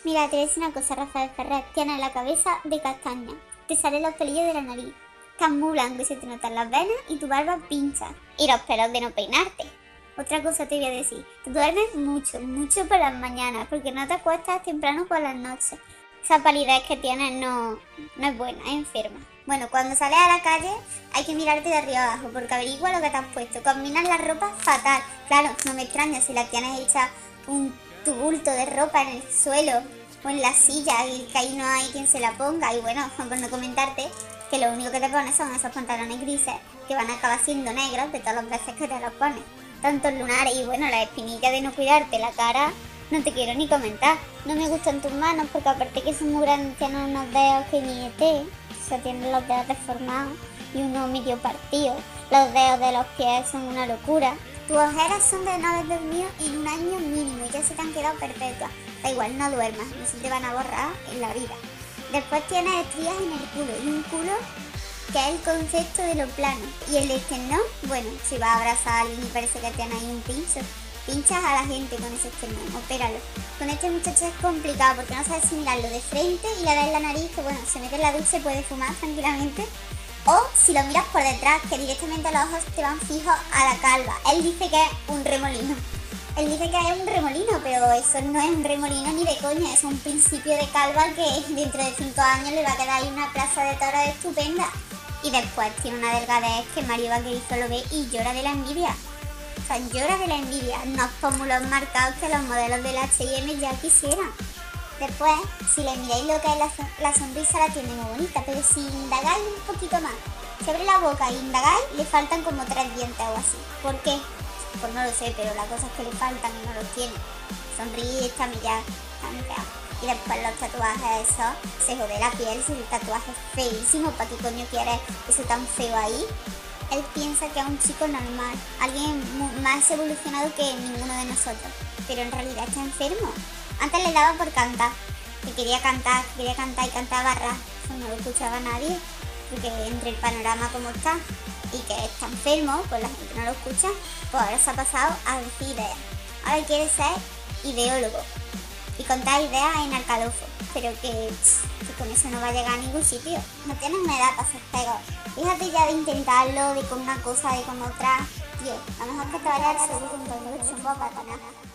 Mira, te voy a decir una cosa, Rafael Ferrer. Tienes la cabeza de castaña. Te salen los pelillos de la nariz. Estás muy blanco y se te notan las venas y tu barba pincha. Y los pelos de no peinarte. Otra cosa te voy a decir. Te duermes mucho, mucho por las mañanas porque no te acuestas temprano por las noches. Esa palidez que tienes no es buena, es enferma. Bueno, cuando sales a la calle hay que mirarte de arriba abajo porque averigua lo que te has puesto. Combinas la ropa fatal. Claro, no me extraña si la tienes hecha un tumulto de ropa en el suelo o en la silla y que ahí no hay quien se la ponga. Y bueno, por no comentarte que lo único que te pones son esos pantalones grises que van a acabar siendo negros de todas las veces que te los pones. Tantos lunares y bueno, la espinilla de no cuidarte la cara, no te quiero ni comentar. No me gustan tus manos porque aparte que son muy grandes, tienen unos dedos que ni ET. O sea, tienen los dedos deformados y uno medio partido. Los dedos de los pies son una locura. Tus ojeras son de no haber dormido en un año mínimo y ya se te han quedado perpetuas. Da igual, no duermas, no se te van a borrar en la vida. Después tienes estrías en el culo y un culo que es el concepto de lo plano. Y el esternón, bueno, si vas a abrazar a alguien y parece que tienes ahí un pincho, pinchas a la gente con ese esternón, opéralo. Con este muchacho es complicado porque no sabes si mirarlo de frente y le das la nariz, que bueno, se mete en la ducha y puede fumar tranquilamente. O si lo miras por detrás, que directamente los ojos te van fijos a la calva. Él dice que es un remolino. Él dice que es un remolino, pero eso no es un remolino ni de coña, es un principio de calva que dentro de 5 años le va a quedar ahí una plaza de toros estupenda. Y después tiene una delgadez que Mario Vaquerizo lo ve y llora de la envidia. O sea, llora de la envidia, unos pómulos marcados que los modelos del H&M ya quisieran. Después, si le miráis lo que es la sonrisa, la tiene muy bonita, pero si indagáis un poquito más, se abre la boca e indagáis, le faltan como 3 dientes o así. ¿Por qué? Pues no lo sé, pero la cosa es que le faltan y no los tiene. Sonríe, está mirada, está mirada. Y después los tatuajes esos, se jode la piel, si el tatuaje es feísimo, ¿para qué coño quieres eso tan feo ahí? Él piensa que es un chico normal, alguien más evolucionado que ninguno de nosotros, pero en realidad está enfermo. Antes le daba por cantar, que quería cantar y cantaba barras, eso no lo escuchaba nadie, porque entre el panorama como está y que está enfermo, pues la gente no lo escucha, pues ahora se ha pasado a decir ideas. Ahora quiere ser ideólogo y contar ideas en alcalofo, pero que con eso no va a llegar a ningún sitio. No tienes una edad para ser pegado. Fíjate ya de intentarlo, de con una cosa, de con otra. Tío, a lo mejor que te vaya a dar seguro un dolor, chumbo, para nada.